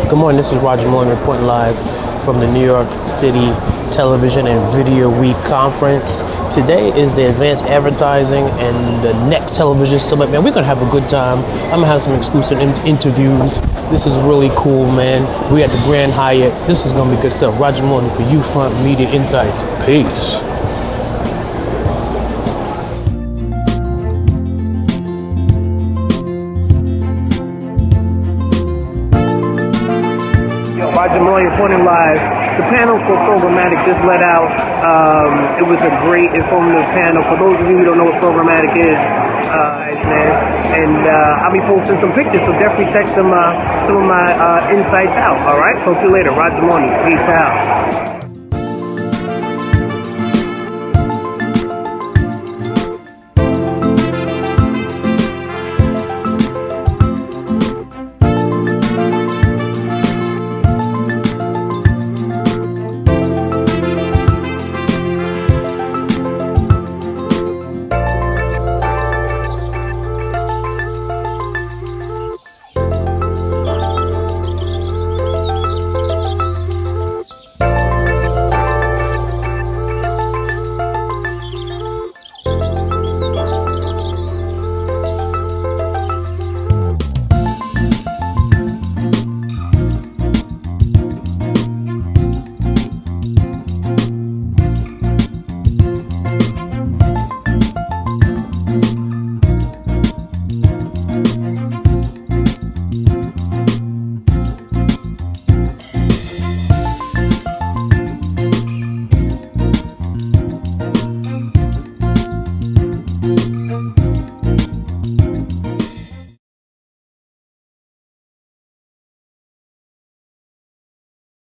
Good morning, this is Roger Maloney reporting live from the New York City Television and Video Week Conference. Today is the Advanced Advertising and the Next Television Summit. Man, we're gonna have a good time. I'm gonna have some exclusive interviews. This is really cool, man. We at the Grand Hyatt. This is gonna be good stuff. Roger Maloney for UFront Media Insights. Peace. Roger Maloney reporting live. The panel for programmatic just let out. It was a great informative panel. For those of you who don't know what programmatic is, man, and I'll be posting some pictures, so definitely check some of my insights out. All right, talk to you later. Roger Maloney, peace out.